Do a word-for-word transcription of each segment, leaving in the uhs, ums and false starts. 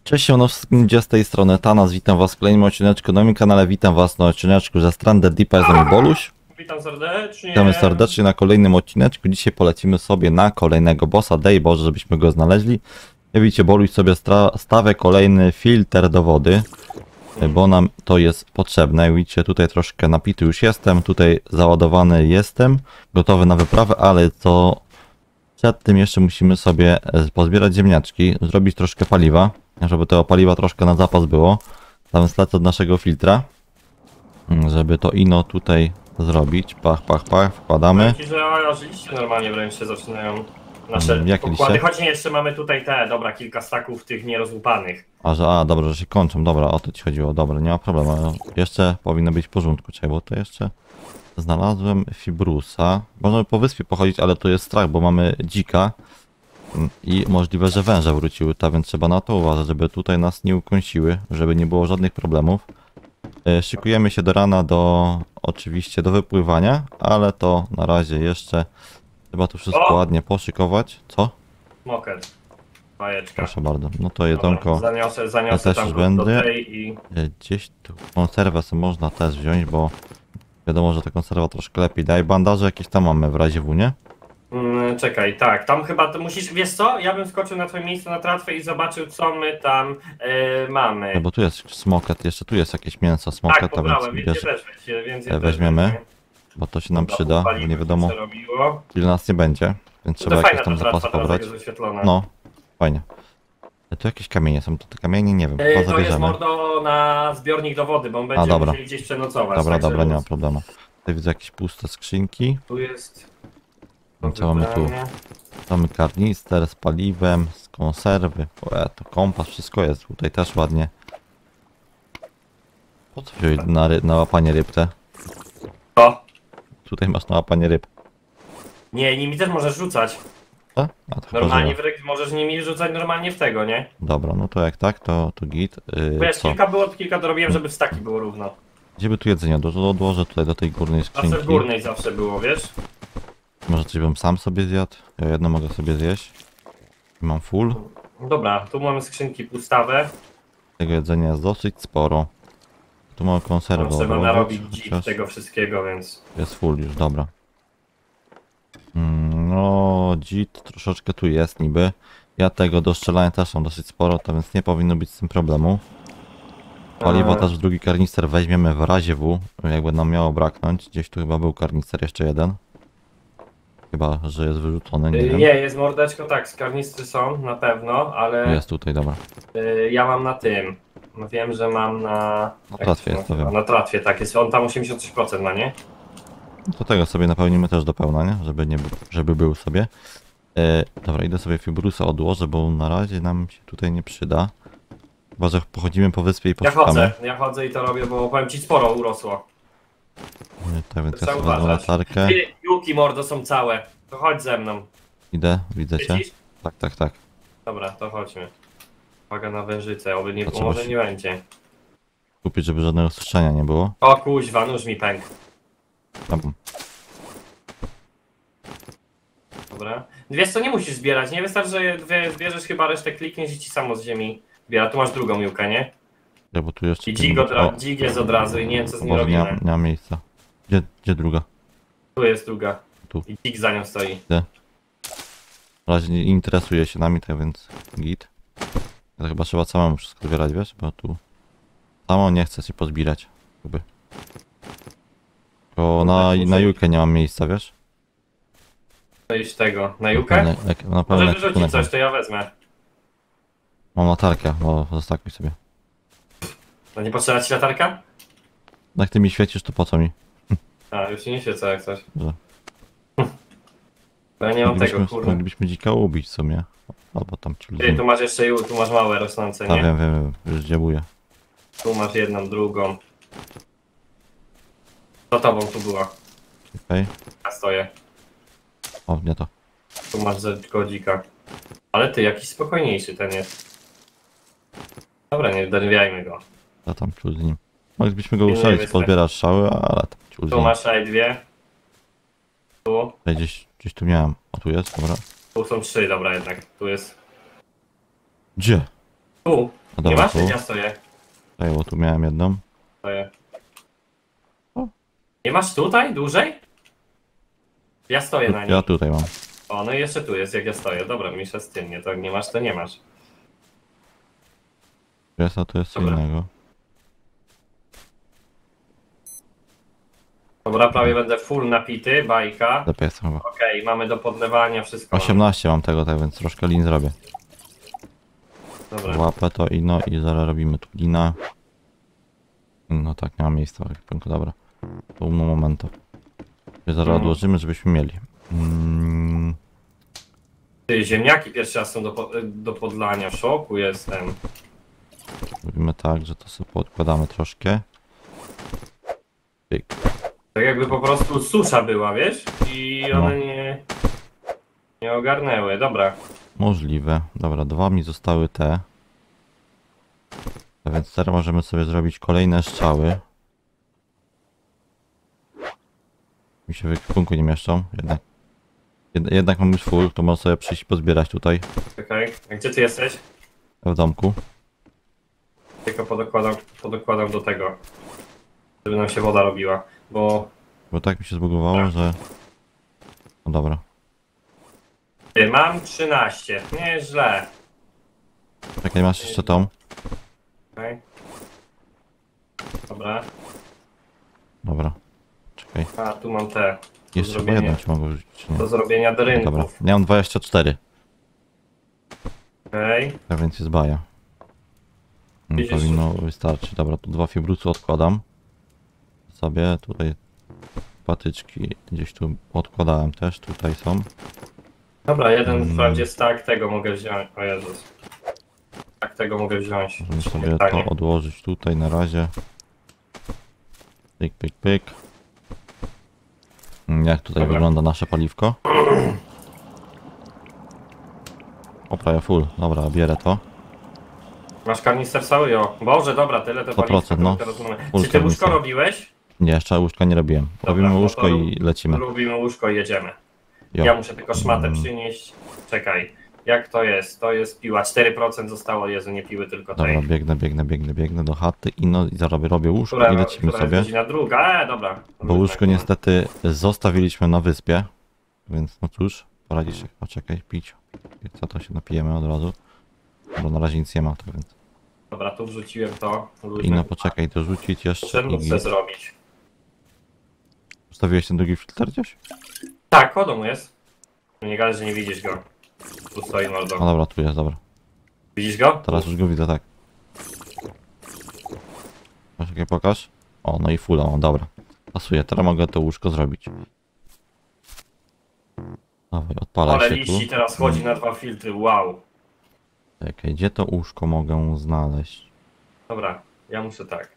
Cześć, gdzie z tej strony Tanas, witam was w kolejnym odcineczku na moim kanale, witam was na odcineczku ze Stranded Deepa, jest z nami Boluś. Witam serdecznie. Witamy serdecznie na kolejnym odcineczku, dzisiaj polecimy sobie na kolejnego bossa, daj Boże, żebyśmy go znaleźli. Jak widzicie, Boluś sobie stawia kolejny filtr do wody, bo nam to jest potrzebne. Jak widzicie, tutaj troszkę napity już jestem, tutaj załadowany jestem, gotowy na wyprawę, ale to przed tym jeszcze musimy sobie pozbierać ziemniaczki, zrobić troszkę paliwa, żeby tego paliwa troszkę na zapas było. Tam lecę od naszego filtra, żeby to ino tutaj zrobić. Pach, pach, pach, wkładamy. Ci, że aż liście normalnie wręcz się zaczynają nasze Jakie pokłady. liście? Choć nie, jeszcze mamy tutaj te, dobra, kilka staków tych nierozłupanych. A, że, a, dobra, że się kończą, dobra, o to ci chodziło, dobra, nie ma problemu. Jeszcze powinno być w porządku, czekaj, bo to jeszcze znalazłem fibrusa. Możemy po wyspie pochodzić, ale to jest strach, bo mamy dzika i możliwe, że węże wróciły, tak więc trzeba na to uważać, żeby tutaj nas nie ukąsiły, żeby nie było żadnych problemów. Szykujemy się do rana do, oczywiście do wypływania, ale to na razie jeszcze trzeba tu wszystko O! ładnie poszykować. Co? Moket. Bajeczka. Proszę bardzo, no to jedzonko. Dobra, zaniosę, zaniosę Ja też tam już do będę. tej i... Gdzieś tu konserwę sobie można też wziąć, bo wiadomo, że ta konserwa troszkę lepiej daje. Bandaże jakieś tam mamy w razie W, nie? Mm, czekaj, tak, tam chyba to musisz, wiesz co? Ja bym skoczył na twoje miejsce na tratwę i zobaczył, co my tam yy, mamy. No bo tu jest smoket, jeszcze tu jest jakieś mięso smoketa, Tak, pobrałem, więc więc bierz, je też weźcie, więc je e, też weźmiemy. weźmie. bo to się nam Dobra, przyda, bo popaliło nie się, wiadomo przerobiło. ile nas nie będzie, więc To trzeba fajna jakieś tam ta zapasy tratwa, pobrać. teraz jest wyświetlona. No, fajnie. E, Tu jakieś kamienie są, to te kamienie nie wiem, Yy, chyba to jest zabierzemy. mordo na zbiornik do wody, bo będziemy dobra. musieli gdzieś przenocować. Dobra, także dobra, nie ma luz. problemu. Tutaj widzę jakieś puste skrzynki. Tu jest... Co mamy tu? Mamy karnister z paliwem, z konserwy, e, to kompas, wszystko jest. Tutaj też ładnie. Po co wziąłeś na, ry na łapanie ryb te? O! Tutaj masz na łapanie ryb. Nie, nimi też możesz rzucać. Co? A to chyba Normalnie żywe. w ryk możesz nimi rzucać normalnie w tego, nie? Dobra, no to jak tak, to, to git. Yy, Wiesz, co? kilka było, kilka dorobiłem, żeby w staki było równo. Gdzie by tu jedzenie odło- odłożę? Tutaj do tej górnej skrzynki. Zawsze w górnej zawsze było, wiesz? Może coś bym sam sobie zjadł? Ja jedno mogę sobie zjeść. Mam full. Dobra, tu mamy skrzynki pustawę. Tego jedzenia jest dosyć sporo. Tu mamy konserwę Tam trzeba odłożyć, narobić dzik chociaż tego wszystkiego, więc... jest full już, dobra. Mm, no, dzit troszeczkę tu jest niby. Ja tego do strzelania też mam dosyć sporo, to więc nie powinno być z tym problemu. Paliwo Eee. też w drugi karnister weźmiemy w razie W, jakby nam miało braknąć. Gdzieś tu chyba był karnister jeszcze jeden. Chyba, że jest wyrzucony, nie Yy, wiem. Nie, jest mordeczko, tak, skarnistry są, na pewno, ale Jest tutaj, dobra. yy, ja mam na tym. No wiem, że mam na... Na jak tratwie się jest, to nazywa? wiem. Na tratwie, tak, jest, on tam osiemdziesiąt coś procent ma, nie? Do tego sobie napełnimy też do pełna, nie? Żeby, nie, był- żeby był sobie. E, dobra, idę sobie fibrusa odłożę, bo na razie nam się tutaj nie przyda. Chyba, że pochodzimy po wyspie i Ja poszukamy. chodzę, ja chodzę i to robię, bo powiem ci sporo urosło. E, Tak więc ja Trzeba sobie wezmę uważać. latarkę. Ty, Juki mordo są całe. To chodź ze mną. Idę, widzę cię. Widzisz? Tak, tak, tak. Dobra, to chodźmy. Uwaga na wężycę, oby nie, To trzeba może się- nie będzie. Kupić, żeby żadnego słyszenia nie było. O kuźwa, nóż mi pękł. Tam. Dobra. Wiesz co, nie musisz zbierać, nie wystarczy, że dwie zbierzesz, chyba resztę klikniesz i ci samo z ziemi zbiera. Tu masz drugą miłkę, nie? Ja, bo tu jeszcze... I tu- dzik, od, o, dzik jest od razu i nie wiem co z nim Może nie, robimy. ma- nie ma miejsca. Gdzie, gdzie druga? Tu jest druga. Tu. I dzik za nią stoi. Na razie nie interesuje się nami, tak więc git. Ja to chyba trzeba samemu wszystko zbierać, wiesz? Bo tu... Samo nie chcę się pozbierać. Jakby. Bo na, na Julkę nie mam miejsca, wiesz? To iść tego. Na jukę? Na, jak, na Może pełny wyrzucić ekwipunek coś, mam. to ja wezmę. Mam latarkę, bo zostakuj sobie. No nie potrzeba ci latarka? Jak ty mi świecisz, to po co mi? A, już ci nie świecę jak coś. Że Bo ja nie mam tego, moglibyśmy, kurde. moglibyśmy dzika ubić w sumie. Albo tam Ty, ciul. tu masz jeszcze, tu masz małe rosnące, A nie? wiem, wiem, wiem, już dziebuję. Tu masz jedną, drugą. Za tobą tu była. Okej. Ja stoję. O, nie to. Tu masz dzika. Ale ty, jakiś spokojniejszy ten jest. Dobra, nie denerwiajmy go. Ja tam ciul z nim. Moglibyśmy go Nie, nie uszczelić, wystarczy. pozbierać strzały, ale tam ciul z Tu nim. masz aj dwie. Tu. Tutaj Gdzieś, gdzieś tu miałem. O, tu jest, dobra. Tu są trzy, dobra jednak. Tu jest. Gdzie? Tu. No Nie dobra, masz? tu. Ja stoję. Tutaj, bo tu miałem jedną. stoję. O. Nie masz tutaj dłużej? Ja stoję Tu, na niej. ja tutaj mam. O, no i jeszcze tu jest, jak ja stoję. Dobra, Misza z tym, nie, to jak nie masz, to nie masz. Tu jest, a tu jest co Dobra. innego. Dobra, prawie będę full napity, bajka. Lepiej jest chyba. Okej, mamy do podlewania wszystko. mamy. osiemnaście mam tego, tak więc troszkę lin zrobię. Dobra. Łapę to i no i zaraz robimy tu lina. No tak, nie ma miejsca. jak pękło, Dobra. To umno momento. I zaraz Mm. odłożymy, żebyśmy mieli. Mm, Ty, ziemniaki pierwszy raz są do, po- do podlania. W szoku jestem. robimy tak, że to sobie podkładamy troszkę. Pyk. Tak jakby po prostu susza była, wiesz? I No. one nie... Nie ogarnęły. Dobra. Możliwe. Dobra, dwa mi zostały te. A więc teraz możemy sobie zrobić kolejne strzały. Mi się w ekwipunku nie mieszczą, jednak. Jed jednak mam już full, to można sobie przyjść i pozbierać tutaj, Czekaj. A gdzie ty jesteś? w domku. Tylko podokładam, podokładam do tego. Żeby nam się woda robiła. Bo... Bo tak mi się zbugowało, że... No dobra. Ty, mam trzynaście. Nie jest źle. Czekaj, masz jeszcze tą? Okej. Dobra. Dobra. Czekaj. A, tu mam te. Do Jeszcze chyba zrobienia, jedną ci mogę wrzucić, czy nie? do zrobienia drynków. Dobra. Ja mam dwadzieścia cztery, Okej. tak więc jest baja. No, Widzisz? powinno wystarczyć. Dobra, tu dwa fibrucy odkładam. Sobie tutaj patyczki gdzieś tu odkładałem też, tutaj są. Dobra, jeden Mm. wprawdzie stack tego mogę wziąć. O Jezus. Tak tego mogę wziąć. Możemy sobie Pytanie. to odłożyć tutaj na razie. Pyk, pyk, pyk. Mm, Jak tutaj Dobra. wygląda nasze paliwko? O, prawie full. Dobra, bierę to. Masz kanister cały? Jo. Boże, dobra, tyle to sto procent, no. Full Czy ty łóżko kanister. robiłeś? Nie, jeszcze łóżka nie robiłem. Dobra, Robimy no łóżko to i lecimy. Lubimy łóżko i jedziemy. Jo. Ja muszę tylko szmatę Mm. przynieść. Czekaj. Jak to jest? To jest piła. cztery procent zostało. Jezu, nie piły, tylko tej. Dobra, biegnę, biegnę, biegnę, biegnę do chaty i no i zaraz robię łóżko Która, i lecimy która jest sobie. godzina druga? E, dobra. Bo łóżko niestety zostawiliśmy na wyspie. Więc no cóż, poradzisz się. Poczekaj, pić. Co to się napijemy od razu. Bo na razie nic nie ma, tak więc. Dobra, tu wrzuciłem to. I no poczekaj, dorzucić jeszcze. Czemu I... chcę zrobić? Ustawiłeś ten drugi filtr gdzieś? Tak, koło domu jest. Nie gadaj, że nie widzisz go. Tu stoi No mordo. dobra, tu jest, dobra. Widzisz go? Teraz już go widzę, tak. Poczekaj, pokaż. O, no i fulla mam, dobra. Pasuje, teraz mogę to łóżko zrobić. Dawaj, odpalaj Ale się liści tu. teraz chodzi na dwa filtry, wow. Czekaj, gdzie to łóżko mogę znaleźć? Dobra, ja muszę tak.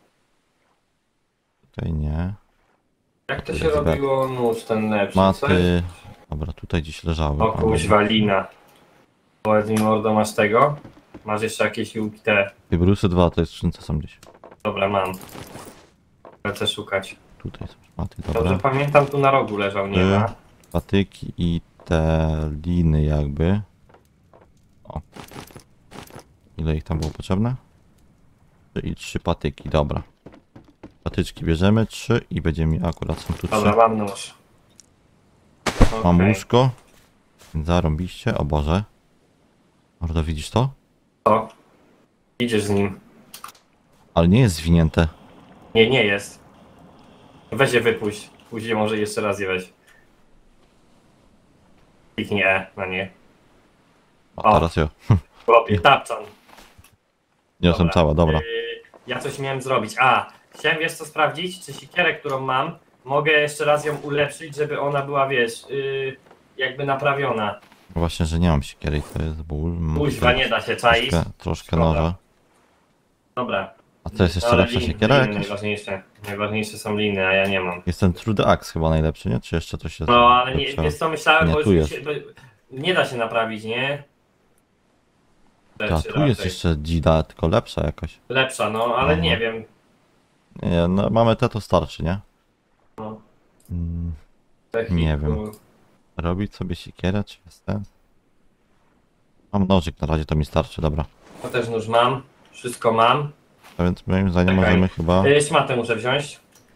Tutaj nie. Jak to To się jest robiło nóż ten lepszy? co jest? Maty. Dobra, tutaj gdzieś leżały. O kuźwa, lina. Powiedz mi mordo, masz tego? Masz jeszcze jakieś juki te? Fibrusy dwa to jest skrzynce są gdzieś. Dobra, mam. Lecę szukać. Tutaj są szmaty, Dobrze dobra. pamiętam, tu na rogu leżał, nie Ty. ma. Patyki i te liny jakby. O. Ile ich tam było potrzebne? I trzy patyki, dobra. Patyczki bierzemy, trzy i będziemy mieli akurat są tu trzy. Dobra, mam nóż. Mam Okej. łóżko. Zarąbiście, o Boże. Mordo, widzisz to? Co? Idziesz z nim. Ale nie jest zwinięte. Nie, nie jest. Weź je wypuść. Później może jeszcze raz je weź. Kliknij E na nie. O, O. teraz ja. Chłopie, tapczan. Niosłem cała, dobra. Yy, ja coś miałem zrobić. A, chciałem wiesz co sprawdzić, czy siekierę, którą mam, mogę jeszcze raz ją ulepszyć, żeby ona była, wiesz, yy, jakby naprawiona. Właśnie, że nie mam siekiery i to jest ból. Muszę Kuźwa, nie da się czaić. troszkę, troszkę Szkoda. noża. Dobra. A co jest jeszcze Ale lepsza lin- siekiera liny jakaś? najważniejsze. Najważniejsze są liny, a ja nie mam. Jest ten True the Axe chyba najlepszy, nie? Czy jeszcze coś jest No, ale nie, lepszego? wiesz co, myślałem, Nie, bo tu już jest. się, bo nie da się naprawić, nie? Ta, Rzeczy tu jest raczej. jeszcze Dzida, tylko lepsza jakaś. Lepsza, no, ale No. nie wiem. Nie, no mamy te to starczy, nie? No, Mm, techniku. Nie wiem. robić sobie siekierę, czy jest ten? Mam nożyk na razie, to mi starczy, dobra. To też nóż mam. Wszystko mam. A więc moim zdaniem Czekaj. możemy chyba... Yy, szmatę muszę wziąć.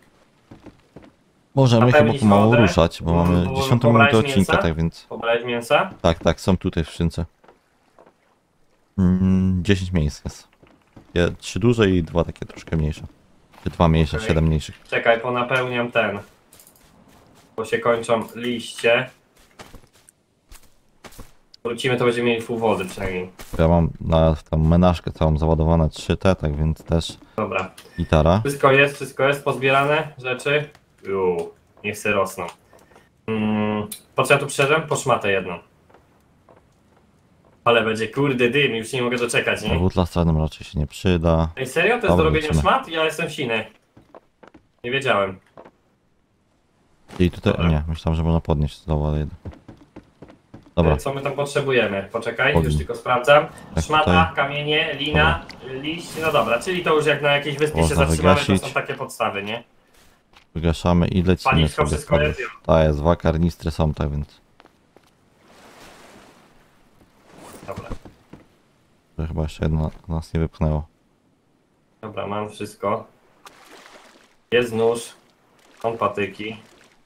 Możemy chyba napełnić pomału wodę. ruszać, bo mamy Bo- bo- dziesiątą pobrać minutę odcinka, mięsa? tak więc... Pobrać mięsa. Tak, tak, są tutaj w skrzynce. Mm, dziesięć miejsc jest. Je- Trzy duże i dwa takie troszkę mniejsze. Czy dwa mniejsze, Okej. siedem mniejszych. Czekaj, ponapełniam ten. Bo się kończą liście. Wrócimy, to będziemy mieli full wody przynajmniej. Ja mam na tą menażkę całą załadowane trzy T, tak więc też Dobra. gitara. Wszystko jest, wszystko jest pozbierane, rzeczy. Uuu, niech se rosną. Mm, po co ja tu przyszedłem? Po szmatę jedną. Ale będzie kurde dym, już nie mogę doczekać, nie? Wódla stranym raczej się nie przyda. Ej, serio? To jest Dobra, do robienia lecimy. szmat? Ja jestem siny. Nie wiedziałem. I tutaj, Dobra. nie, myślałem, że można podnieść znowu, ale jednak. Dobra, E, Co my tam potrzebujemy? Poczekaj, Ogień. już tylko sprawdzam. Tak, Szmata, tutaj. kamienie, lina, liść. No dobra, czyli to już jak na jakiejś wyspie Można się zatrzymamy, to wygasić. są takie podstawy, nie? wygaszamy i lecimy Paliwko sobie. wszystko jest? Ta jest, dwa karnistry są, tak więc Dobra. to chyba jeszcze jedno nas nie wypchnęło. Dobra, mam wszystko. Jest nóż, są patyki.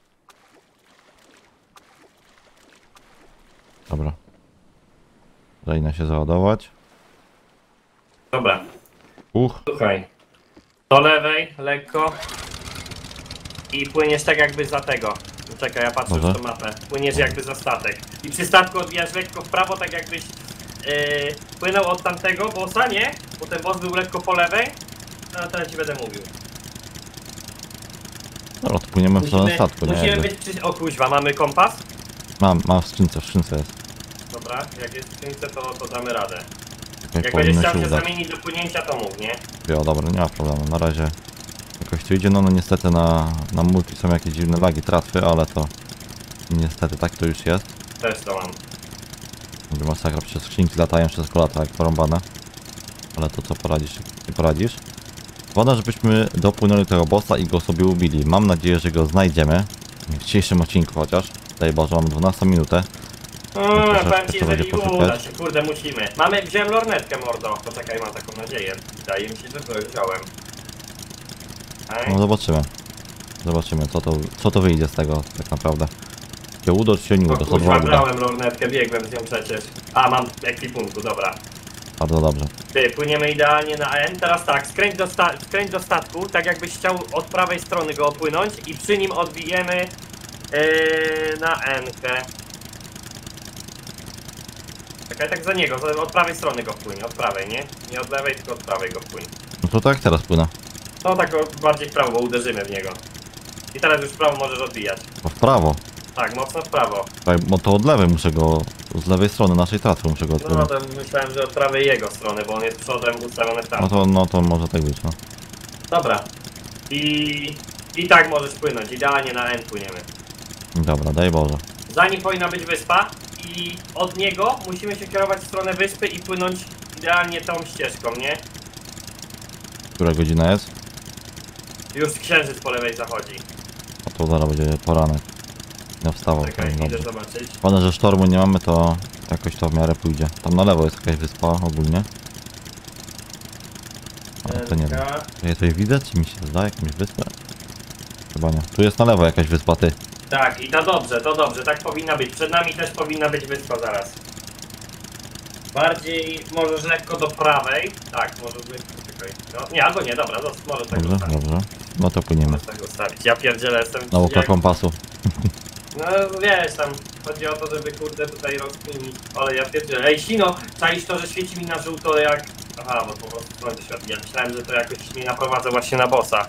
Dobra. Zaczyna się załadować. Dobra, Uch, słuchaj. Do lewej, lekko. I płyniesz tak jakby za tego. Czekaj, ja patrzę Może? już tą mapę. Płyniesz jakby za statek. I przy statku odbijasz lekko w prawo, tak jakbyś yy, płynął od tamtego bossa, nie? Bo ten boss był lekko po lewej. No to ja ci będę mówił. dobra, to płyniemy w stronę statku, nie? musimy Jakby. być przy... O kuźwa, mamy kompas? Mam, mam w skrzynce, w skrzynce jest. Dobra, jak jest w skrzynce, to, to damy radę. Tutaj Jak będziesz powinno chciał się się udać. zamienić do płynięcia, to mów, nie? Jo, dobra, nie ma problemu, na razie jakoś to idzie, no, no niestety na, na multi są jakieś dziwne lagi, tratwy, ale to niestety tak to już jest. Też to mam. Będzie masakra, przez skrzynki latają wszystko lata jak porąbane. Ale to co poradzisz, ty poradzisz? Woda, żebyśmy dopłynęli tego bossa i go sobie ubili. Mam nadzieję, że go znajdziemy. W dzisiejszym odcinku chociaż. Daj Boże, mam dwunastą minutę. Mmm, troszeczkę powiem ci, to że będzie mi poszukać. uda się, kurde, musimy. Mamy, wziąłem lornetkę, mordo. Poczekaj, mam taką nadzieję. Wydaje mi się, że to wziąłem. Ej. No zobaczymy. Zobaczymy co to, co to wyjdzie z tego tak naprawdę. Czy się uda, czy się nie O uda. To kuźwa, dwa uda. brałem lornetkę, biegłem z nią przecież. A, mam ekwipunku, dobra. Bardzo dobrze. Ty, płyniemy idealnie na N. Teraz tak, skręć do, sta skręć do statku, tak jakbyś chciał od prawej strony go opłynąć i przy nim odbijemy yy, na N-kę. Czekaj, tak za niego, za- od prawej strony go wpłyń, od prawej, nie? Nie od lewej, tylko od prawej go wpłyń. No to tak teraz płynę. No tak o, bardziej w prawo, bo uderzymy w niego. I teraz już w prawo możesz odbijać. Bo w prawo. Tak, mocno w prawo. Tak, bo to od lewej muszę go, z lewej strony naszej tratwy muszę go No odpłynąć. to myślałem, że od prawej jego strony, bo on jest przodem ustawiony w tam. No to, no to może tak być, no. Dobra. I... I tak możesz płynąć, idealnie na N płyniemy. Dobra, daj Boże. Za nim powinna być wyspa i od niego musimy się kierować w stronę wyspy i płynąć idealnie tą ścieżką, nie? Która godzina jest? Już księżyc po lewej zachodzi. A to zaraz będzie poranek. Ja wstawał, to Czekaj, jest idę dobrze. zobaczyć. Ważne, że sztormu nie mamy, to jakoś to w miarę pójdzie. Tam na lewo jest jakaś wyspa ogólnie. Ale to nie wiem. N-ka. Czy ja coś widzę? Czy mi się zda jakąś wyspę? Chyba nie. Tu jest na lewo jakaś wyspa, ty. Tak, i to dobrze, to dobrze, tak powinna być. Przed nami też powinna być wyspa zaraz. Bardziej możesz lekko do prawej. Tak, możesz lekko, czekaj. No, nie, albo nie, dobra, no, możesz tak Dobrze, ustawić. dobrze. No to płyniemy. Możesz tak ustawić. Ja pierdzielę, jestem... Nauka jak- kompasu. No wiesz, tam chodzi o to, żeby kurde tutaj rozkminić. Ale ja pierdzielę. Ej, Sino, czaisz to, że świeci mi na żółto jak... Aha, bo po prostu słońce światło. Ja myślałem, że to jakoś mnie naprowadza właśnie na bossa.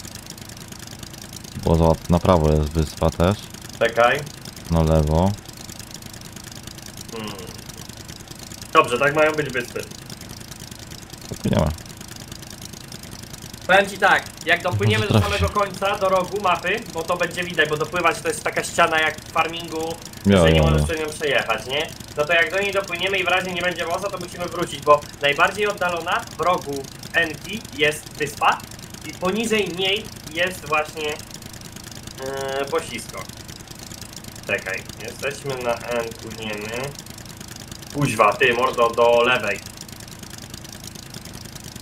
Bo za, na prawo jest wyspa też. Czekaj. Na lewo. Hmm. Dobrze, tak mają być wyspy. To płyniemy. Powiem ci tak, jak dopłyniemy do Może samego końca, do rogu mapy, bo to będzie widać, bo dopływać to jest taka ściana jak w farmingu, Ja, że nie ja, możesz ja. przez nią przejechać, nie? No to jak do niej dopłyniemy i w razie nie będzie bossa, to musimy wrócić, bo najbardziej oddalona w rogu Enki jest wyspa i poniżej niej jest właśnie yy, bosisko. Czekaj, jesteśmy na N, płyniemy. Kuźwa, ty mordo, do lewej.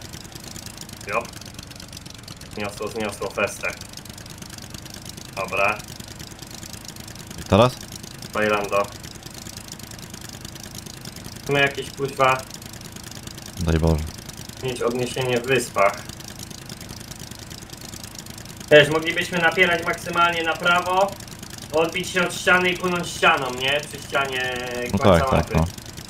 Jop. Zniosło, zniosło festę. Dobra, I teraz? Bailando. Mamy jakieś kuźwa Daj Boże. mieć odniesienie w wyspach. Też moglibyśmy napierać maksymalnie na prawo, odbić się od ściany i płynąć ścianą, nie? Przy ścianie No końca tak, tak, mapy. no.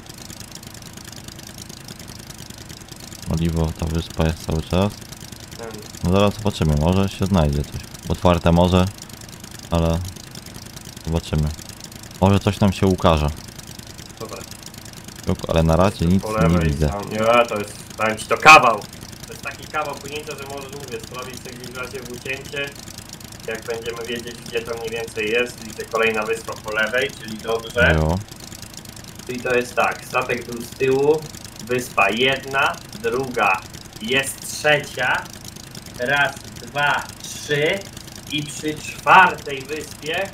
Oliwo, ta wyspa jest cały czas. Hmm. No zaraz zobaczymy, może się znajdzie coś. Otwarte morze, ale zobaczymy. Może coś nam się ukaże. Dobra. Ale na razie nic Po nie lewej widzę. są- Nie, to jest, powiem ci, to kawał. To jest taki kawał płynięcia, że możesz, mówię, sprawdzić sobie gdzieś w razie w ucięcie. Jak będziemy wiedzieć, gdzie to mniej więcej jest. Widzę kolejna wyspa po lewej, czyli dobrze. Jo. Czyli to jest tak, statek był z tyłu, wyspa jedna, druga, jest trzecia, raz, dwa, trzy i przy czwartej wyspie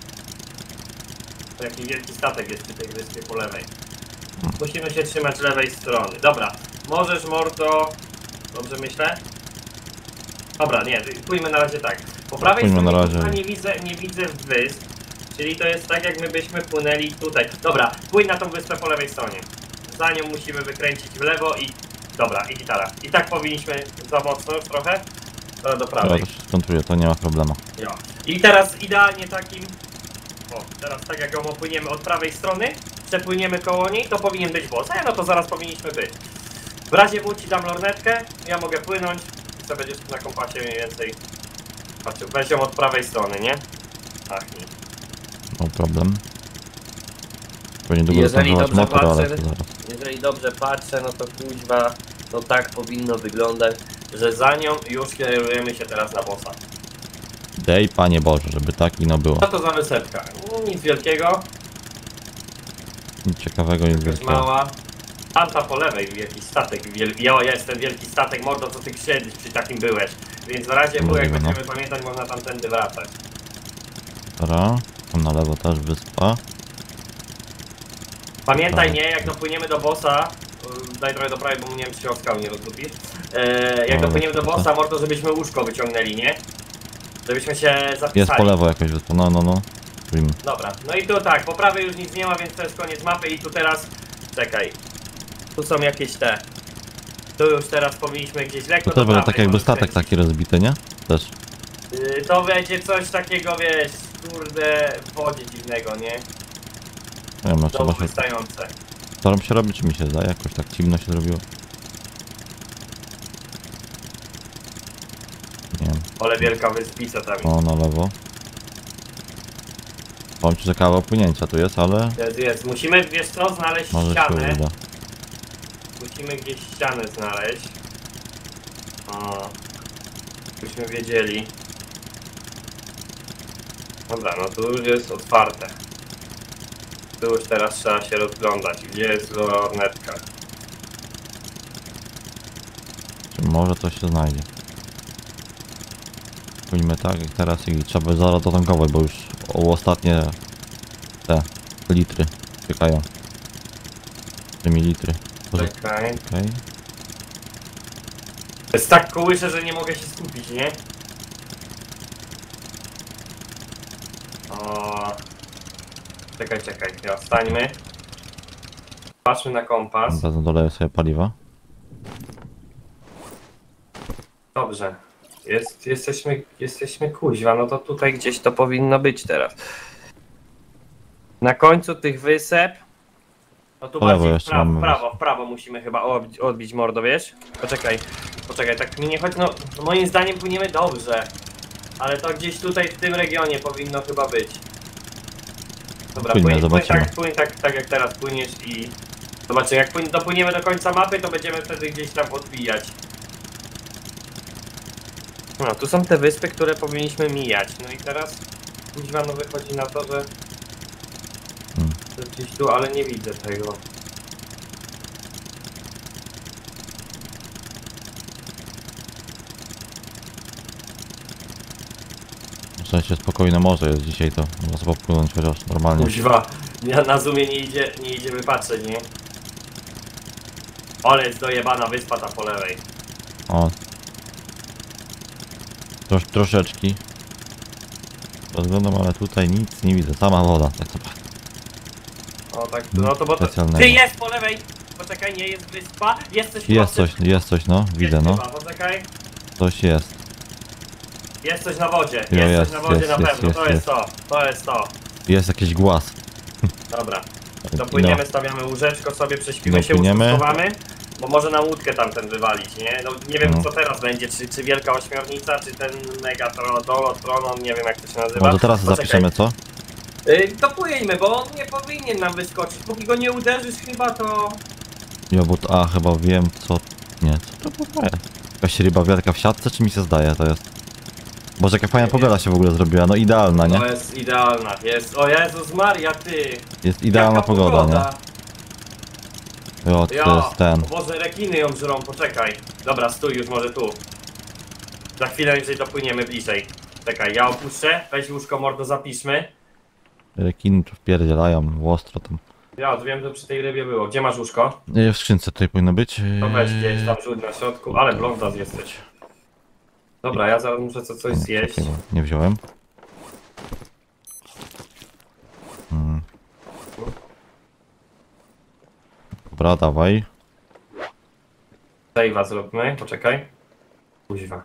to jakiś wielki statek jest przy tej wyspie po lewej. Musimy się trzymać lewej strony. Dobra, możesz mordo... Dobrze myślę? Dobra, nie, pójdźmy na razie tak. Po prawej Pójdźmy stronie na razie. kurwa, nie widzę, nie widzę wysp, czyli to jest tak jak my byśmy płynęli tutaj. Dobra, pójdź na tą wyspę po lewej stronie. Za nią musimy wykręcić w lewo i... Dobra, i gitara. I tak powinniśmy za mocno już trochę. To do Ja prawej. to się skontruję, to nie ma problemu. Jo. I teraz idealnie takim... O, teraz tak jak ją opłyniemy od prawej strony, przepłyniemy koło niej, to powinien być boss. A no to zaraz powinniśmy być. W razie W ci dam lornetkę, ja mogę płynąć i sobie będziesz tu na kompasie mniej więcej... Patrz, weź ją od prawej strony, nie? Ach, nie. No problem. Pewnie długo Jeżeli dostępować dobrze motor, ale patrzę- to zaraz. Jeżeli dobrze patrzę, no to kuźwa, to tak powinno wyglądać, że za nią już kierujemy się teraz na bossa. Dej Panie Boże, żeby tak i no było. Co to za wysepka? Nic wielkiego, Nic ciekawego, nic jakaś wielkiego. mała. Tamta po lewej, jakiś statek wielki. Ja, ja jestem wielki statek, mordo, co ty kiedyś przy takim byłeś. Więc w razie było, jak Możliwe, no. będziemy pamiętać, można tamtędy wracać. Dobra, tam na lewo też wyspa. Pamiętaj, Tak. nie, jak dopłyniemy do bossa, y, daj trochę do prawej, bo nie wiem, czy się o skał nie rozdupisz. E, jak No, dopłyniemy do dobra, bossa, mordo, żebyśmy łóżko wyciągnęli, nie? Żebyśmy się zapisali. Jest po lewo jakaś wyspa, no no no. Spójmy. Dobra, no i tu tak, po prawej już nic nie ma, więc to jest koniec mapy i tu teraz... Czekaj. Tu są jakieś te... Tu już teraz powinniśmy gdzieś lekko To do też będzie prawej tak jakby może statek skręcić. taki rozbity, nie? Też. Yy, to będzie coś takiego, wiesz, kurde, w wodzie dziwnego, nie? Nie wiem, no trzeba Znowu się... wystające. Co tam się robi, czy mi się zdaje? Jakoś tak ciemno się zrobiło. Nie wiem. Ale wielka wyspica tam. O, na lewo. Powiem ci, że kawał płynięcia tu jest, ale Jest, jest. Musimy, wiesz co, znaleźć może się ścianę. uda. Musimy gdzieś ścianę znaleźć. O, byśmy wiedzieli. Dobra, no tu już jest otwarte. Tu już teraz trzeba się rozglądać. Gdzie jest lornetka? Czy może coś się znajdzie. Pójdźmy tak jak teraz i trzeba zaraz dotankować, bo już o ostatnie te litry czekają. Te mililitry. Boże, Czekaj. okej. To jest tak kołysze, że nie mogę się skupić, nie? O... Czekaj, czekaj. Ja wstańmy. Patrzmy na kompas. Teraz doleję sobie paliwa. Dobrze. Jest, jesteśmy, jesteśmy kuźwa, no to tutaj gdzieś to powinno być teraz. Na końcu tych wysep. No tu Po lewo bardziej w jeszcze prawo, mamy w prawo, w prawo musimy chyba odbić, odbić mordo, wiesz? Poczekaj, poczekaj, tak mi nie chodzi, no moim zdaniem płyniemy dobrze. Ale to gdzieś tutaj w tym regionie powinno chyba być. Dobra, Płyńmy, płyń, płyń, zobaczymy. tak, płyń tak, tak jak teraz płyniesz i... Zobaczymy, jak płyń, dopłyniemy do końca mapy, to będziemy wtedy gdzieś tam odbijać. No, tu są te wyspy, które powinniśmy mijać. No i teraz kuźwa, no wychodzi na to, że... Hmm. że gdzieś tu, ale nie widzę tego. W sensie spokojne morze jest dzisiaj, to można sobie popłynąć chociaż normalnie. Kuźwa, ja na zoomie nie idzie, nie idzie wypatrzeć, nie? Ale jest dojebana wyspa ta po lewej. O, Trosz, troszeczki. Rozglądam, ale tutaj nic nie widzę. Sama woda, tak naprawdę. O tak, no to bo to... Specjalnego. Ty, jest po lewej! Poczekaj, nie jest wyspa. Jest coś Jest chyba coś, jest coś, no. przy- Widzę, jest no. chyba, Poczekaj. Coś jest. Jest coś na wodzie. Jest, Jo, coś jest, na wodzie jest, na jest, pewno. jest, to jest jest. to. To jest to. Jest jakiś głaz. Dobra. No. Dopłyniemy, stawiamy łóżeczko sobie, prześpimy się, Dopłyniemy. łóżko schowamy. Bo może na łódkę tamten wywalić, nie? No nie wiem No. co teraz będzie, czy, czy wielka ośmiornica, czy ten mega dolot, tronon, nie wiem jak to się nazywa. Może teraz Poczekaj. zapiszemy, co? Yy, dopłyńmy, bo on nie powinien nam wyskoczyć. Póki go nie uderzysz chyba, to... Jo, bo to, a chyba wiem co... Nie, co to było? Jakaś ryba wielka w siatce, czy mi się zdaje to jest? Boże, jaka fajna pogoda się w ogóle zrobiła, no idealna, nie? To jest idealna, jest... O Jezus Maria, ty! Jest idealna Jaka pogoda, pogoda. nie? Jo, to Ja, jest ten. o Boże, rekiny ją żrą, poczekaj. Dobra, stój już może tu. Za chwilę jeżeli dopłyniemy bliżej. Czekaj, ja opuszczę, weź łóżko mordo, zapiszmy. Rekiny tu wpierdzielają, ostro tam. Ja już wiem, że przy tej rybie było. Gdzie masz łóżko? Nie, w skrzynce tutaj powinno być. To weź gdzieś tam rzut na środku, ale blondas jesteś. Dobra, ja zaraz muszę co coś Nie, zjeść. czekaj, bo nie wziąłem. Hmm. Dobra, dawaj. Save'a zróbmy, poczekaj. Kuźwa.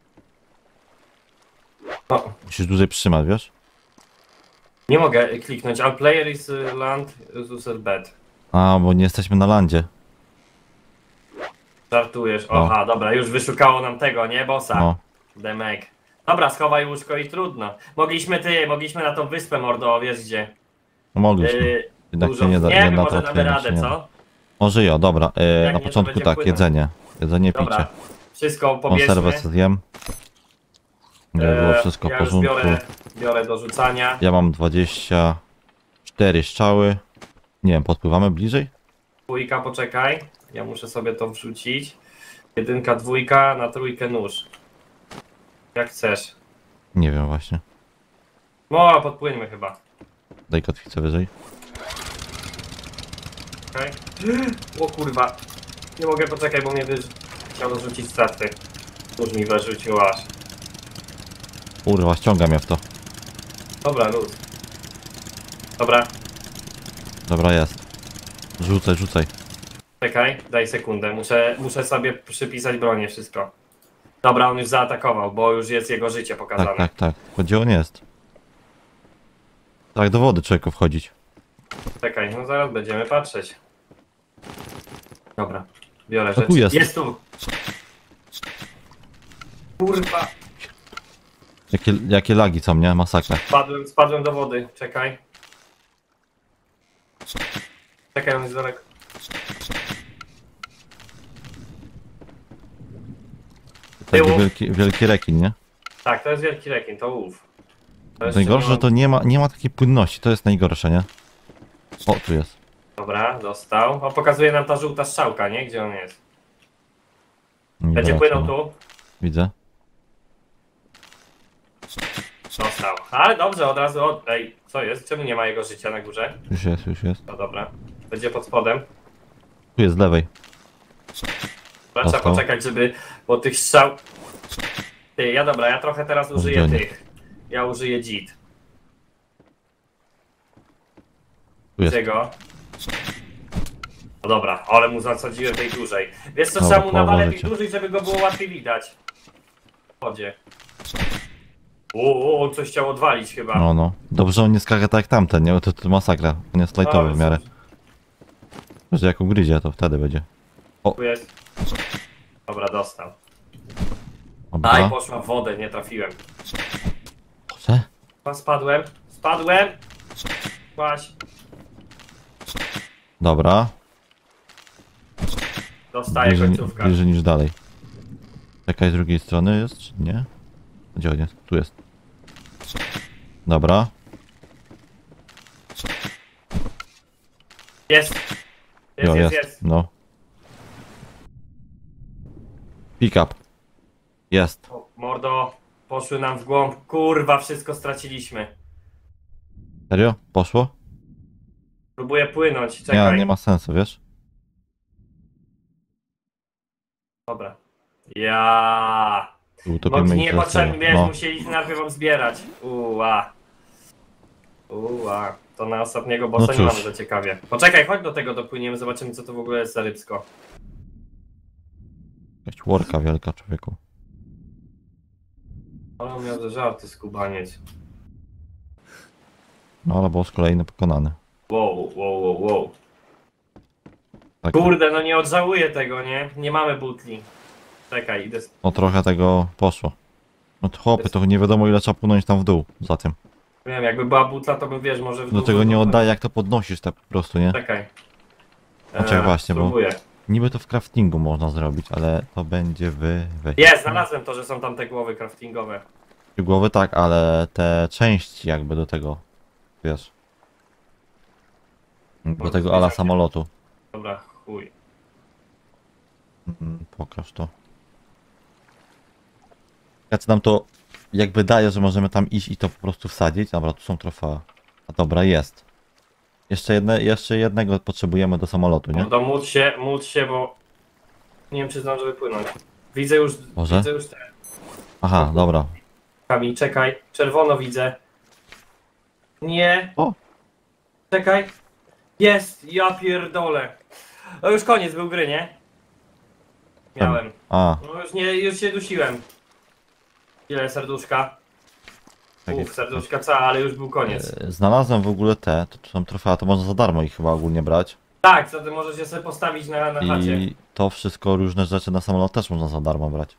O, Musisz dłużej przytrzymać, wiesz? nie mogę kliknąć. All player is uh, land, user bed. A, bo nie jesteśmy na landzie. Żartujesz. No. Aha, dobra, już wyszukało nam tego, nie? Bossa. No. Demek. Dobra, schowaj łóżko i trudno. Mogliśmy ty, mogliśmy na tą wyspę mordo, wiesz gdzie. No mogliśmy. Yy, Jednak dużo... się nie da, nie nie wiem, na może to damy otwierać, radę, nie co? da. Może jo, dobra. E, Jak na nie, to początku będzie tak, płynąć. jedzenie. Jedzenie, Dobra, picie. wszystko Konserwę pobierzmy. sobie zjem. Żeby było Eee, wszystko w ja już porządku. biorę, biorę do rzucania. Ja mam dwadzieścia cztery strzały. Nie wiem, podpływamy bliżej? Dwójka, poczekaj. Ja muszę sobie to wrzucić. Jedynka, dwójka, na trójkę nóż. Jak chcesz. Nie wiem właśnie. No, podpłyńmy chyba. Daj kotwicę wyżej. Okej. O kurwa. Nie mogę, poczekaj, bo mnie wyż... chciał rzucić straty. Nóż mi wyrzucił aż. Kurwa, ściąga mnie w to. Dobra, luz. Dobra, Dobra, jest. Rzucaj, rzucaj. czekaj, daj sekundę. Muszę, muszę sobie przypisać bronię, wszystko. Dobra, on już zaatakował, bo już jest jego życie pokazane. Tak, tak, tak. Gdzie on jest? Tak, do wody człowieku wchodzić. Czekaj, no zaraz będziemy patrzeć. Dobra, biorę tu rzeczy. jest. Jest tu! Kurwa, Jakie, jakie lagi są, nie? Masakra. spadłem, spadłem do wody, czekaj. Czekaj, on jest daleko. Taki Tyłu. wielki, wielki rekin, nie? Tak, to jest wielki rekin, to łów. To jeszcze Najgorsze, nie że to nie ma, nie ma takiej płynności. To jest najgorsze, nie? O, tu jest. Dobra, dostał. O, pokazuje nam ta żółta strzałka, nie? Gdzie on jest? Nie Będzie daleko, płynął no. tu. Widzę. Dostał. Ale dobrze, od razu od... Ej, co jest? Czemu nie ma jego życia na górze? Już jest, już jest. No dobra. Będzie pod spodem. Tu jest z lewej. Dobra, trzeba Dostał. poczekać, żeby... Bo tych strzał... Ty, ja dobra, ja trochę teraz użyję Oddzielnie. tych. Ja użyję dzid. Tu jest. Czego? No dobra, ale mu zasadziłem tej dłużej. Wiesz co, Dobra, trzeba mu połowa nawalę tej życia. dłużej, żeby go było łatwiej widać. W wodzie. O, on coś chciał odwalić chyba. No, no. Dobrze, że on nie skaka tak jak tamten, nie? Bo to, to masakra. On jest lightowy Ale w miarę. co- Że jak ugryzie, to wtedy będzie. Tu jest. Dobra, dostał. Aj, Dobra. poszła w wodę, nie trafiłem. Proszę. A, spadłem, spadłem. Kłaś, Dobra. dostaję Bliżej, końcówkę. bliżej niż dalej. Czekaj, z drugiej strony jest, czy nie? Gdzie on jest? Tu jest. Dobra. Jest. Jest, Jo, jest, jest. No. Pick up. Jest. O, mordo, poszły nam w głąb. Kurwa, wszystko straciliśmy. Serio? Poszło? Próbuję płynąć, Nie, czekaj. nie ma sensu, wiesz? Dobra. Ja. Tu Bo utopimy ich niepotrzebnie, zaraz. wiesz, No, musieliśmy najpierw obzbierać. Uła. Uła. To na ostatniego bossa No nie cóż. mamy za ciekawie. Poczekaj, chodź do tego dopłyniemy, zobaczymy co to w ogóle jest za rybsko. jakaś worka wielka, człowieku. Ale on miał za żarty, skubaniec. No ale boss kolejny pokonany. Wow, wow, wow, wow. Tak, Kurde, no nie odżałuję tego, nie? Nie mamy butli. Czekaj, idę... no trochę tego poszło. No to chłopy, to nie wiadomo ile trzeba płynąć tam w dół za tym. Wiem, jakby była butla, to bym, wiesz, może w Do dół tego nie wypłynął. oddaje jak to podnosisz tak po prostu, nie? Czekaj. Znaczy, właśnie, bo- spróbuję. Niby to w craftingu można zrobić, ale to będzie wy... we- Jest, znalazłem to, że są tam te głowy craftingowe. Głowy tak, ale te części jakby do tego, wiesz. Do tego ala samolotu. Dobra, chuj. Mm, Pokaż to. Ja co nam to jakby daje, że możemy tam iść i to po prostu wsadzić. Dobra, tu są trofea. A dobra, jest. Jeszcze, jedne, jeszcze jednego potrzebujemy do samolotu, nie? No to módl się, módl się, bo... Nie wiem, czy zdążę wypłynąć. Widzę już... Może? Widzę już te... Aha, dobra. Kamil, czekaj. Czerwono widzę. Nie. O! Czekaj. Jest, ja pierdolę. No już koniec był gry, nie? Miałem. A, No już nie, już się dusiłem. Ile serduszka? tak Uf, jest. serduszka cała, ale już był koniec. E, Znalazłem w ogóle te, to, to są trofea, to można za darmo ich chyba ogólnie brać. Tak, co ty możesz je sobie postawić na, na chacie. I to wszystko, różne rzeczy na samolot też można za darmo brać.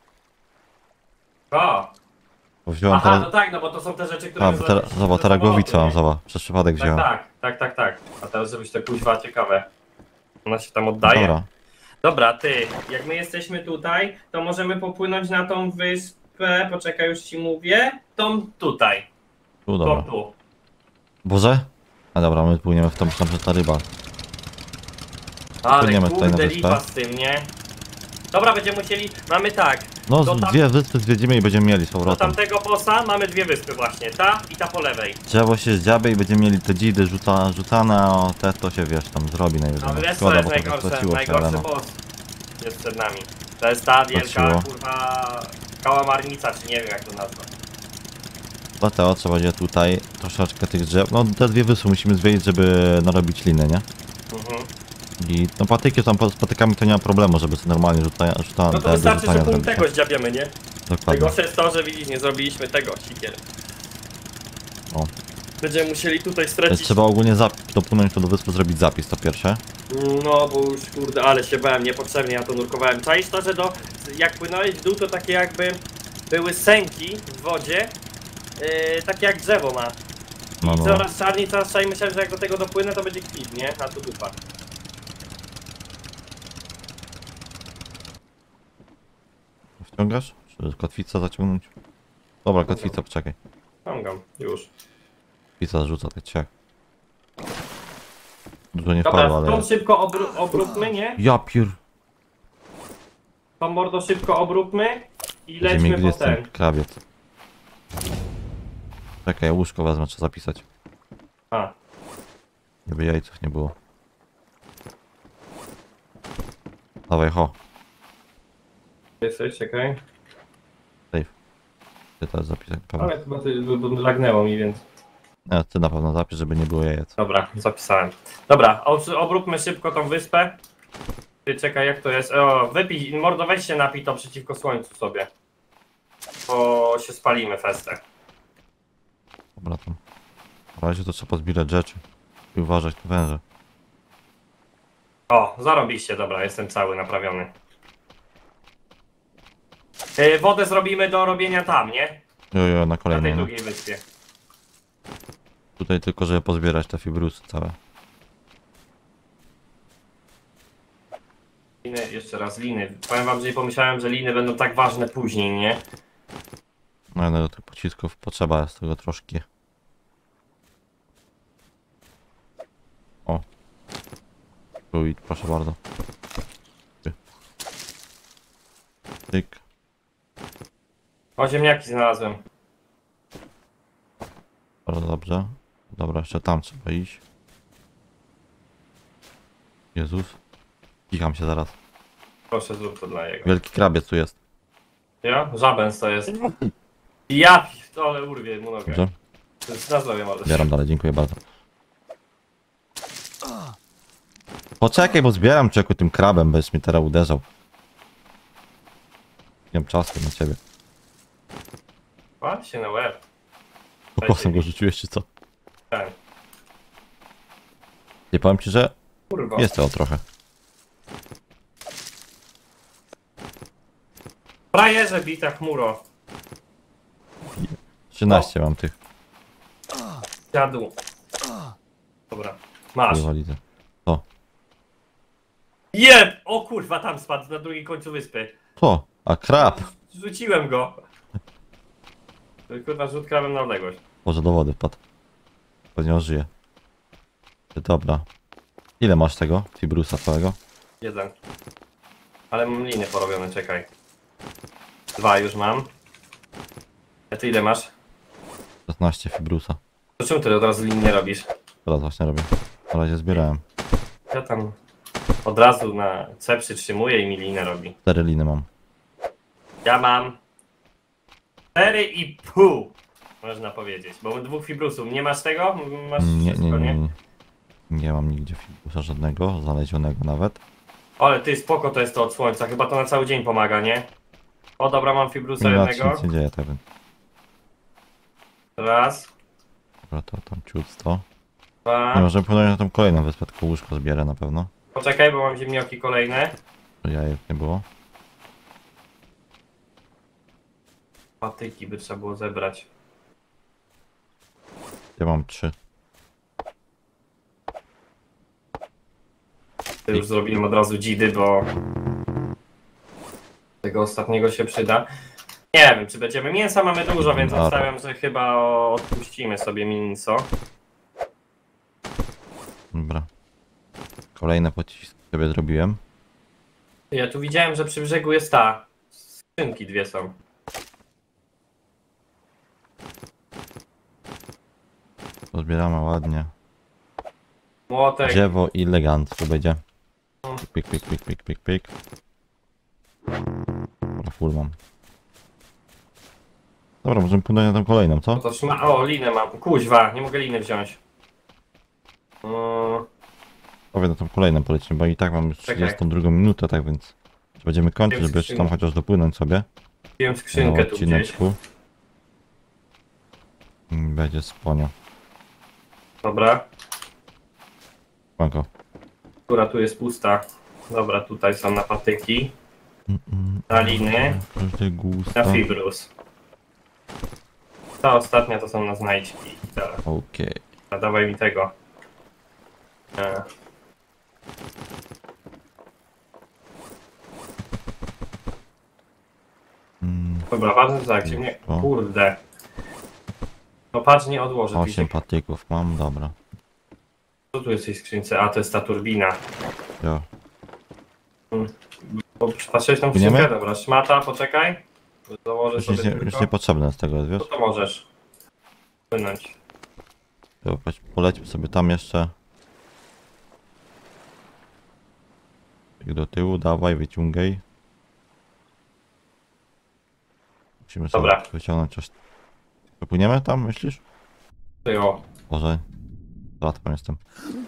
O! Bo wziąłem Aha, teraz... no tak, no bo to są te rzeczy, które... A, bo teraz, wrzucić zobacz, do teraz samolotu, głowicę mam, nie? zobacz. Przez przypadek Tak, wziąłem. tak, tak, tak, tak. A teraz żebyś to kuźwa ciekawe. Ona się tam oddaje. Dobra. Dobra, ty, jak my jesteśmy tutaj, to możemy popłynąć na tą wyspę, poczekaj, już ci mówię, tą tutaj, Tu, tą dobra. tu. Boże? A dobra, my płyniemy w tą, myślałem, że ta ryba. Ale Płyniemy tutaj na kurde wyspę. lipa z tym, nie? Dobra, będziemy musieli, mamy tak, No, Do z tam- dwie wyspy zwiedzimy i będziemy mieli z do powrotem. tamtego bossa mamy dwie wyspy właśnie, ta i ta po lewej. Drzewo się zdziabie i będziemy mieli te dzidy rzuca, rzucane, a te to się, wiesz, tam zrobi najwyżej. No No, wiesz co szkoda, jest bo trochę najgorsze, straciło się, ale najgorszy no. boss jest przed nami. To jest ta wielka, Straciło. kurwa, kałamarnica, czy nie wiem jak to nazwać. Dlatego trzeba będzie tutaj troszeczkę tych drzew, no te dwie wyspy musimy zwiedzić, żeby narobić liny, nie? Mhm. I no patyki tam z patykami to nie ma problemu, żeby sobie normalnie rzuca, rzuca, No to te do wystarczy, że rzucania punkt zrobić. tego zdziabiemy, nie? Dokładnie. Najgorsze jest to, że widzisz, nie zrobiliśmy tego, sikier. O. Będziemy musieli tutaj Więc stracić. trzeba ogólnie zap- dopłynąć tu do wyspy, zrobić zapis, to pierwsze. No bo już kurde, ale się bałem, niepotrzebnie ja to nurkowałem. Czaisz to, że do, jak płynąłeś w dół, to takie jakby były sęki w wodzie, yy, takie jak drzewo ma. No, I no. coraz czarniej, coraz czarniej myślałem, że jak do tego dopłynę, to będzie kwit, nie? Na to dupa. Wciągasz? Czy kotwicę zaciągnąć? Dobra, kotwica, poczekaj. Ciągam, już. Kotwica zrzuca, tak ciach. Dużo nie Dobra, wpadło, ale... tą szybko obró obróbmy, nie? Ja pier... Tą mordo szybko obróbmy i Gdzie mi lećmy po gryz ten ten. krawiec. Czekaj, łóżko wezmę, trzeba zapisać. A, Żeby jajców nie było. Dawaj, ho. jesteś, czekaj. Ty teraz zapisać, pewnie. Ale chyba ty, bo- bo lagnęło mi, więc... Nie, ty na pewno zapisz, żeby nie było jajec. Dobra, zapisałem. Dobra, ob- obróbmy szybko tą wyspę. Ty czekaj, jak to jest? O, wypij, mordo, weź się napij to przeciwko słońcu sobie. Bo się spalimy festę. Dobra, tam. Na razie to trzeba pozbierać rzeczy. I uważać na węże. O, zarobiście, dobra, jestem cały naprawiony. Yy, wodę zrobimy do robienia tam, nie? Jo, jo, na Na tej kolejnej. No. drugiej wyspie. Tutaj tylko, żeby pozbierać te fibrusy całe. Liny, jeszcze raz liny. Powiem wam, że nie pomyślałem, że liny będą tak ważne później, nie? No ale do tych pocisków potrzeba jest tego troszkę. O. Tu i proszę bardzo. Ty. Tyk. O, ziemniaki znalazłem. Bardzo dobrze. Dobra, jeszcze tam trzeba iść. Jezus. Kicham się zaraz. Proszę, zrób to dla jego. Wielki krabiec tu jest. Ja? Żabęs to jest. Ja ale urwie mu nogę. Dobrze? To jest na zdrowie mordę. Zbieram dalej, dziękuję bardzo. Poczekaj, bo zbieram czeku tym krabem, będziesz mi teraz uderzał. Nie mam czasu na ciebie. Patrz się na łeb. Pokosem go rzuciłeś czy co? Tak. Nie powiem ci, że Kurwa. jest tego trochę. Frajerze bita chmuro. trzynaście mam tych. Dziadu. Dobra. Masz. Wywalidę. Jeb! O kurwa, tam spadł na drugim końcu wyspy. Co? A krab! Rzuciłem go. Kurwa, rzut krabem na odległość. Może do wody wpadł. Pewnie ożyje. Dobra. Ile masz tego? Fibrusa całego? Jeden. Ale mam liny porobione, czekaj. Dwa już mam. A ty ile masz? szesnaście fibrusa. To czemu ty od razu lin nie robisz? Teraz właśnie robię. Na razie zbierałem. Ja tam od razu na C przytrzymuję i mi linę robi. cztery liny mam. Ja mam cztery i pół, można powiedzieć, bo mam dwóch fibrusów. Nie masz tego? Masz Nie, nie, wszystko, nie, nie. Nie mam nigdzie fibrusa żadnego, znalezionego nawet. Ale ty, spoko to jest to od słońca, chyba to na cały dzień pomaga, nie? O dobra, mam fibrusa Nie, na nic jednego. nie dzieje tak więc. Raz, Dobra, to tam ciut sto. Nie, dwa. możemy płynąć na tą kolejną wyspę, tylko łóżko zbierę na pewno. Poczekaj, bo mam ziemnioki kolejne. To jajek nie było. Patyki by trzeba było zebrać. Ja mam trzy. To już zrobiłem od razu dzidy, bo tego ostatniego się przyda. Nie wiem, czy będziemy. Mięsa mamy dużo, więc Dobra. obstawiam, że chyba odpuścimy sobie mięso. Dobra. Kolejne pociski sobie zrobiłem. Ja tu widziałem, że przy brzegu jest ta. Skrzynki dwie są. To zbieramy ładnie. Młotek. Drzewo i elegancko będzie. No. Pik, pik, pik, pik, pik, pik. Dobra, full mam. Dobra, możemy płynąć na tą kolejną, co? No to trzyma... O, linę mam. Kuźwa, nie mogę liny wziąć. Yy, Powie na tą kolejną polecimy, bo i tak mam już Czekaj. trzydziestą drugą minutę, tak więc będziemy kończyć, Wiem, żeby jeszcze tam skrzynkę. chociaż dopłynąć sobie Wziąłem na skrzynkę tu gdzieś. odcineczku. I będzie sponio. Dobra. Manko. Która tu jest pusta. Dobra, tutaj są na patyki. Na liny. Każdy gusta. Na fibrus. Ta ostatnia to są na znajdźki. Dobra, Okej. a dawaj mi tego. E, Mm, Dobra, ważne tak, czy nie. O. Kurde. No patrz, nie odłożę. osiem Widzicie, patyków mam, dobra. co tu jest w tej skrzynce? A, to jest ta turbina. Jo. Bo patrzyłeś tą Płyniemy? skrzynkę? Dobra, szmata, poczekaj. Założę Już, sobie nic nie, tylko. już niepotrzebne z tego jest, wiesz? To, to możesz. Płynąć. Jo, chodź, polećmy sobie tam jeszcze. I do tyłu, dawaj, wyciągaj. Musimy sobie Dobra. wyciągnąć coś. Popłyniemy tam, myślisz? Ty o. Może. Łatwo jestem.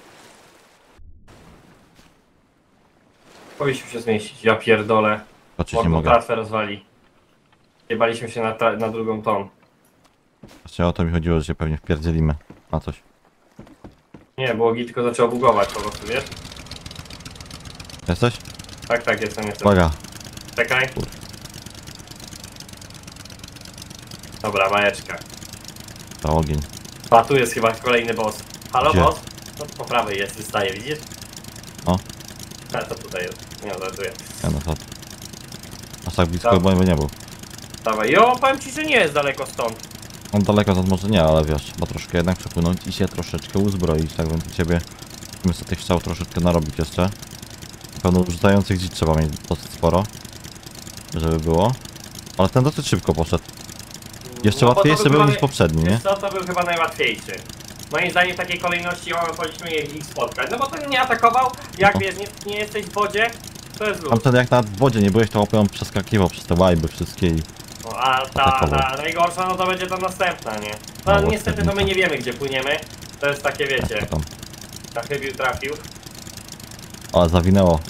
Powinniśmy się zmieścić. Ja pierdolę. Patrzeć nie Mordo mogę. tratwę rozwali. Jebaliśmy się na, ta, na drugą ton. Właśnie o to mi chodziło, że się pewnie wpierdzielimy na coś. Nie, było git, tylko zaczęło bugować po prostu, wiesz? Jesteś? Tak, tak, jestem, jestem. Uwaga! Czekaj. Dobra, bajeczka. To ogień. A tu jest chyba kolejny boss. Halo, Gdzie? boss? No po prawej jest, wystaje, widzisz? O. A to tutaj jest. Nie, żartuję. Ja no to. Aż tak blisko Dobra. chyba nie był. Dawaj, jo, powiem ci, że nie jest daleko stąd. On daleko to może nie, ale wiesz, trzeba troszkę jednak przepłynąć i się troszeczkę uzbroić, tak więc u ciebie musimy sobie tych strzał troszeczkę narobić jeszcze. Na pewno rzucających dzi trzeba mieć dosyć sporo, żeby było. Ale ten dosyć szybko poszedł. Jeszcze No, bo to łatwiejszy był był chyba niż naj- poprzedni, nie? Wiesz co, to był chyba najłatwiejszy. Moim zdaniem w takiej kolejności o, powinniśmy ich spotkać. No bo ten nie atakował, jak No. wiesz, nie, nie jesteś w wodzie, to jest luz. Tamten jak na wodzie nie byłeś, to łapią przeskakiwał przez te łajby wszystkie i... No, a ta, Atakował. ta najgorsza, no to będzie ta następna, nie? No, No bo niestety to my wstępnica. nie wiemy, gdzie płyniemy. To jest takie, Jak wiecie, to tam? na chybił trafił. O, zawinęło.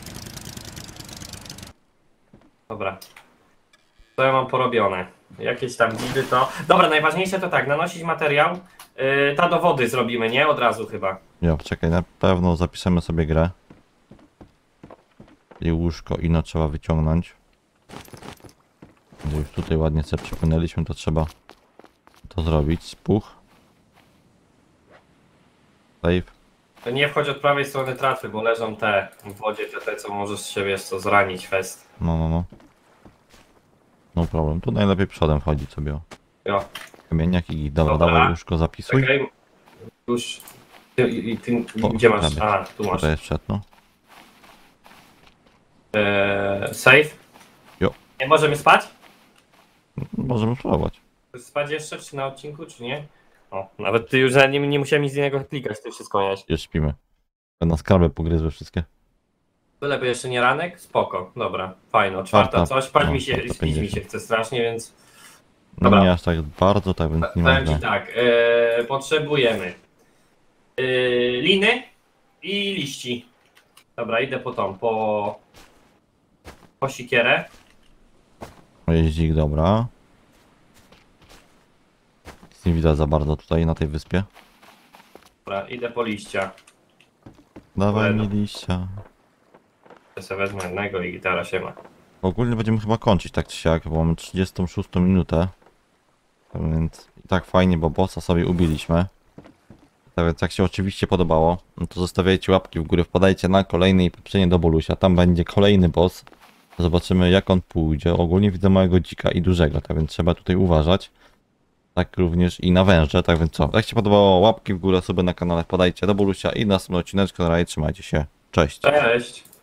Dobra. Co ja mam porobione? Jakieś tam dzidy to... Dobra, najważniejsze to tak, nanosić materiał. Yy, ta do wody zrobimy, nie? Od razu chyba. Jo, czekaj, na pewno zapiszemy sobie grę. I łóżko ino trzeba wyciągnąć. Gdy już tutaj ładnie sobie przypłynęliśmy, to trzeba to zrobić. Spuch. Save. To nie wchodź od prawej strony trafy, bo leżą te w wodzie, te, te co możesz się, wiesz co, zranić fest. No, no, no. No problem. Tu najlepiej przodem wchodzić sobie. O. Jo, Kamieniak i dobra, Dobra. dawaj łóżko zapisuj. czekaj. Już... Ty, i- ty, O, gdzie masz? prawie. A, tu masz. Tutaj jest przed, no. Eee, save? Jo. Nie możemy spać? Możemy spróbować. Spać jeszcze, czy na odcinku, czy nie? O, nawet ty już nie, nie musiałem nic innego klikać, ty wszystko miałeś. Już śpimy. Na skarbę pogryzły wszystkie. Byleby jeszcze nie ranek? Spoko, dobra, fajno. Czwarta Czwarta, coś, spać no, mi się, czwarta spić mi się pięćdziesiąt. chce strasznie, więc... No Dobra. nie aż tak bardzo, tak więc nie Powiem można. ci tak, e, potrzebujemy e, liny i liści. Dobra, idę po tą, po, po sikierę. Jeździk, dobra. Nic nie widać za bardzo tutaj na tej wyspie. Dobra, idę po liścia. Dawaj Bueno. mi liścia. Ja sobie wezmę jednego i gitara się ma. Ogólnie będziemy chyba kończyć tak czy siak, bo mamy trzydziestą szóstą minutę. Tak więc i tak fajnie, bo bossa sobie ubiliśmy. Tak więc jak się oczywiście podobało, no to zostawiajcie łapki w górę, wpadajcie na kolejne i poprzednie do Bolusia. Tam będzie kolejny boss. Zobaczymy jak on pójdzie. Ogólnie widzę małego dzika i dużego, tak więc trzeba tutaj uważać. Tak również i na węże, tak więc co? Jak się podobało, łapki w górę sobie na kanale, wpadajcie do Bolusia i na następnym odcineczku. Na razie trzymajcie się. Cześć. Cześć!